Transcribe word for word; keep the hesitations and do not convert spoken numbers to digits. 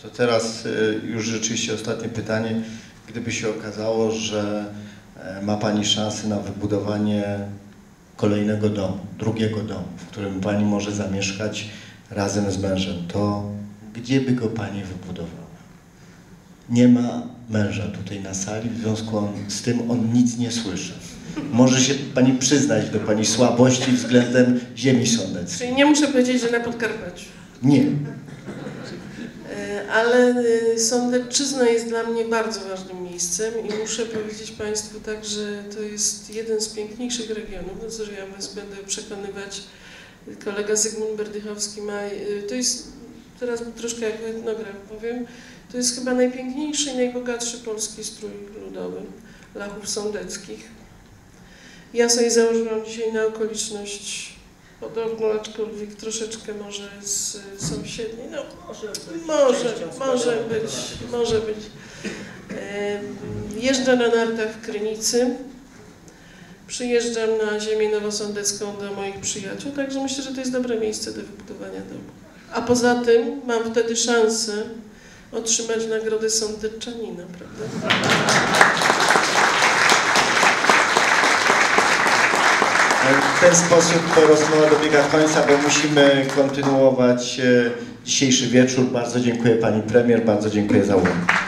To teraz już rzeczywiście ostatnie pytanie. Gdyby się okazało, że ma Pani szansę na wybudowanie kolejnego domu, drugiego domu, w którym Pani może zamieszkać razem z mężem, to gdzie by go Pani wybudowała? Nie ma męża tutaj na sali, w związku on, z tym on nic nie słyszy. Może się Pani przyznać do Pani słabości względem ziemi sądeckiej. Czyli nie muszę powiedzieć, że na Podkarpaciu. Nie. Ale Sądecczyzna jest dla mnie bardzo ważnym miejscem i muszę powiedzieć Państwu tak, że to jest jeden z piękniejszych regionów, no co, że ja Was będę przekonywać, kolega Zygmunt Berdychowski ma, to jest, teraz troszkę jak etnograf powiem, to jest chyba najpiękniejszy i najbogatszy polski strój ludowy Lachów Sądeckich. Ja sobie założyłam dzisiaj na okoliczność podobną, aczkolwiek troszeczkę może z sąsiedniej, no może, może być, może być. Jeżdżę na nartach w Krynicy, przyjeżdżam na ziemię nowosądecką do moich przyjaciół, także myślę, że to jest dobre miejsce do wybudowania domu. A poza tym mam wtedy szansę otrzymać nagrodę sądeczanina, prawda? W ten sposób rozmowa dobiega końca, bo musimy kontynuować dzisiejszy wieczór. Bardzo dziękuję Pani Premier, bardzo dziękuję za uwagę.